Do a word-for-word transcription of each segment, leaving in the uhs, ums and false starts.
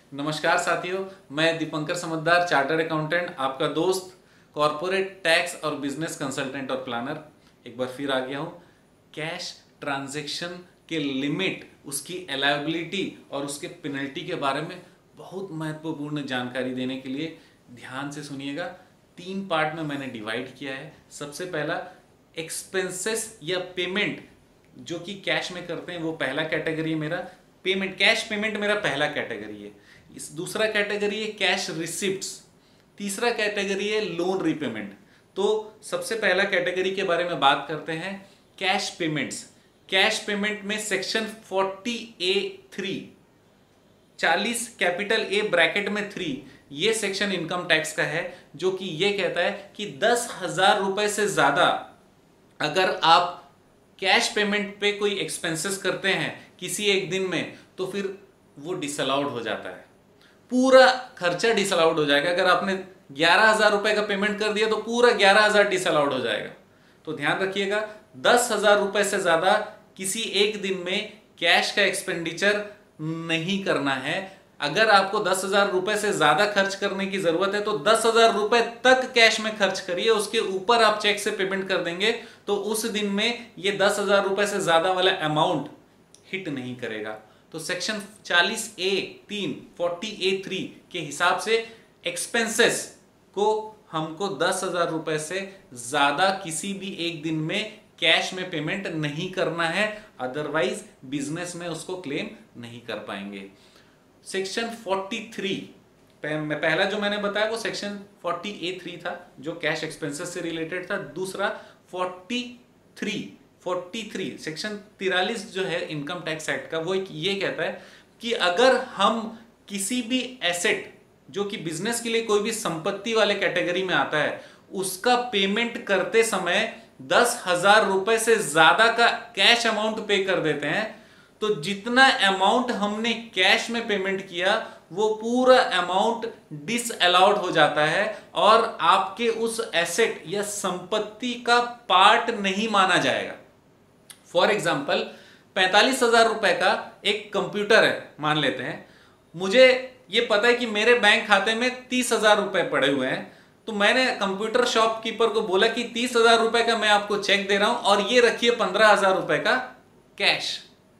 नमस्कार साथियों, मैं दीपंकर समझदार, चार्टर्ड अकाउंटेंट, आपका दोस्त, कॉरपोरेट टैक्स और बिजनेस कंसल्टेंट और प्लानर एक बार फिर आ गया हूँ। कैश ट्रांजैक्शन के लिमिट, उसकी अलाइबिलिटी और उसके पेनल्टी के बारे में बहुत महत्वपूर्ण जानकारी देने के लिए ध्यान से सुनिएगा। तीन पार्ट में मैंने डिवाइड किया है। सबसे पहला, एक्सपेंसेस या पेमेंट जो कि कैश में करते हैं, वो पहला कैटेगरी है मेरा। पेमेंट, कैश पेमेंट मेरा पहला कैटेगरी है। इस दूसरा कैटेगरी है कैश रिसिप्ट्स। तीसरा कैटेगरी है लोन रीपेमेंट। तो सबसे पहला कैटेगरी के बारे में बात करते हैं, कैश पेमेंट्स। कैश पेमेंट में सेक्शन फोर्टी ए थ्री, चालीस कैपिटल ए ब्रैकेट में थ्री, ये सेक्शन इनकम टैक्स का है, जो कि ये कहता है कि दस हजार रुपए से ज्यादा अगर आप कैश पेमेंट पे कोई एक्सपेंसेस करते हैं किसी एक दिन में, तो फिर वो डिसअलाउड हो जाता है। पूरा खर्चा डिसअलाउड हो जाएगा। अगर आपने ग्यारह हजार रुपए का पेमेंट कर दिया तो पूरा ग्यारह हजार डिसअलाउड हो जाएगा। तो ध्यान रखिएगा, दस हजार रुपए से ज्यादा किसी एक दिन में कैश का एक्सपेंडिचर नहीं करना है। अगर आपको दस हजार रुपए से ज्यादा खर्च करने की जरूरत है तो दस हजार रुपए तक कैश में खर्च करिए। उसके ऊपर आप चेक से पेमेंट कर देंगे तो उस दिन में ये दस हजार रुपए से ज्यादा वाला अमाउंट हिट नहीं करेगा। तो सेक्शन चालीस ए तीन, फोर्टी ए थ्री के हिसाब से एक्सपेंसेस को हमको दस हजार रुपए से ज्यादा किसी भी एक दिन में कैश में पेमेंट नहीं करना है, अदरवाइज बिजनेस में उसको क्लेम नहीं कर पाएंगे। सेक्शन फोर्टी थ्री, पहला जो मैंने बताया वो सेक्शन फोर्टी ए थ्री था जो कैश एक्सपेंसेस से रिलेटेड था। दूसरा forty three forty three section तिरालीस जो है इनकम टैक्स एक्ट का, वो एक ये कहता है कि अगर हम किसी भी एसेट जो कि बिजनेस के लिए कोई भी संपत्ति वाले कैटेगरी में आता है, उसका पेमेंट करते समय दस हजार रुपए से ज्यादा का कैश अमाउंट पे कर देते हैं, तो जितना अमाउंट हमने कैश में पेमेंट किया वो पूरा अमाउंट डिसअलाउड हो जाता है और आपके उस एसेट या संपत्ति का पार्ट नहीं माना जाएगा। फॉर एग्जाम्पल, पैंतालीस हजार रुपए का एक कंप्यूटर है मान लेते हैं। मुझे ये पता है कि मेरे बैंक खाते में तीस हजार रुपए पड़े हुए हैं, तो मैंने कंप्यूटर शॉपकीपर को बोला कि तीस हजार रुपए का मैं आपको चेक दे रहा हूं और ये रखिए पंद्रह हजार रुपए का कैश।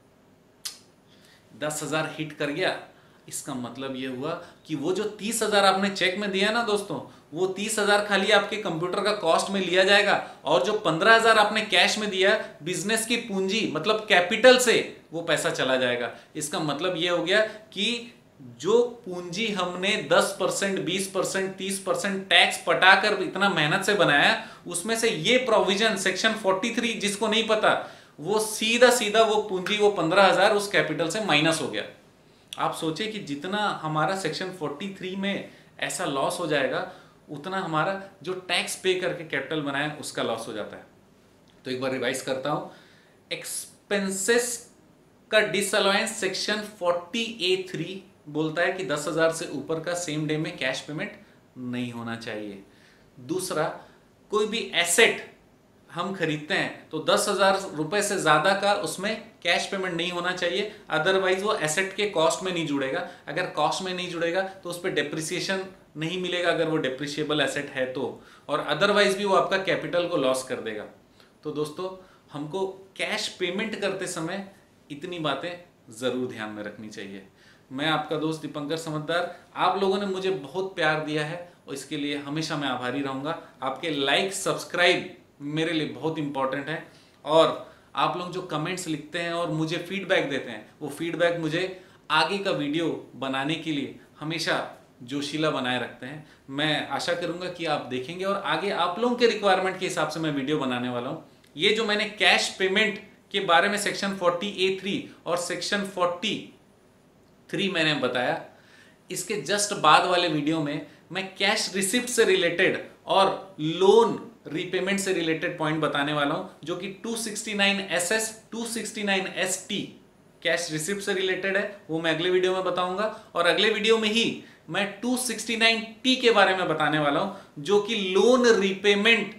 दस हजार हिट कर गया। इसका मतलब यह हुआ कि वो जो तीस हजार आपने चेक में दिया ना दोस्तों, वो तीस हजार खाली आपके कंप्यूटर का कॉस्ट में लिया जाएगा और जो पंद्रह हजार आपने कैश में दिया बिजनेस की पूंजी मतलब कैपिटल से वो पैसा चला जाएगा। इसका मतलब यह हो गया कि जो पूंजी हमने दस परसेंट, बीस परसेंट, तीस परसेंट टैक्स पटाकर इतना मेहनत से बनाया, उसमें से ये प्रोविजन सेक्शन फोर्टी थ्री जिसको नहीं पता, वो सीधा सीधा वो पूंजी, वो पंद्रह हजार उस कैपिटल से माइनस हो गया। आप सोचे कि जितना हमारा सेक्शन फोर्टी थ्री में ऐसा लॉस हो जाएगा, उतना हमारा जो टैक्स पे करके कैपिटल बनाया उसका लॉस हो जाता है। तो एक बार रिवाइज करता हूं, एक्सपेंसेस का disallowance section forty A three बोलता है कि दस हजार से ऊपर का सेम डे में कैश पेमेंट नहीं होना चाहिए। दूसरा, कोई भी एसेट हम खरीदते हैं तो दस हजार रुपए से ज्यादा का उसमें कैश पेमेंट नहीं होना चाहिए, अदरवाइज वो एसेट के कॉस्ट में नहीं जुड़ेगा। अगर कॉस्ट में नहीं जुड़ेगा तो उस पर डेप्रिसिएशन नहीं मिलेगा अगर वो डेप्रिशिएबल एसेट है तो, और अदरवाइज भी वो आपका कैपिटल को लॉस कर देगा। तो दोस्तों, हमको कैश पेमेंट करते समय इतनी बातें जरूर ध्यान में रखनी चाहिए। मैं आपका दोस्त दीपंकर समझदार, आप लोगों ने मुझे बहुत प्यार दिया है और इसके लिए हमेशा मैं आभारी रहूंगा। आपके लाइक, सब्सक्राइब मेरे लिए बहुत इंपॉर्टेंट है, और आप लोग जो कमेंट्स लिखते हैं और मुझे फीडबैक देते हैं, वो फीडबैक मुझे आगे का वीडियो बनाने के लिए हमेशा जोशीला बनाए रखते हैं। मैं आशा करूंगा कि आप देखेंगे और आगे आप लोगों के रिक्वायरमेंट के हिसाब से मैं वीडियो बनाने वाला हूं। ये जो मैंने कैश पेमेंट के बारे में सेक्शन फोर्टी ए थ्री और सेक्शन फोर्टी थ्री मैंने बताया, इसके जस्ट बाद वाले वीडियो में मैं कैश रिसिप्ट से रिलेटेड और लोन रीपेमेंट से रिलेटेड पॉइंट बताने वाला हूं, जो कि two sixty nine S S, two sixty nine S T cash receipt से रिलेटेड है। वो मैं अगले वीडियो में बताऊंगा, और अगले वीडियो में ही मैं टू सिक्सटी नाइन टी के बारे में बताने वाला हूं, जो कि लोन रीपेमेंट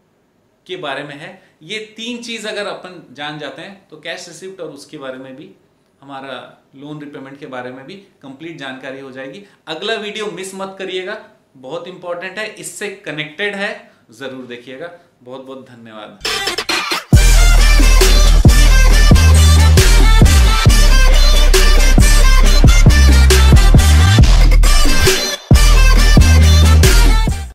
के बारे में है। ये तीन चीज अगर अपन जान जाते हैं तो कैश रिसिप्ट और उसके बारे में भी हमारा लोन रिपेमेंट के बारे में भी कंप्लीट जानकारी हो जाएगी। अगला वीडियो मिस मत करिएगा, बहुत इंपॉर्टेंट है, इससे कनेक्टेड है, जरूर देखिएगा। बहुत बहुत धन्यवाद।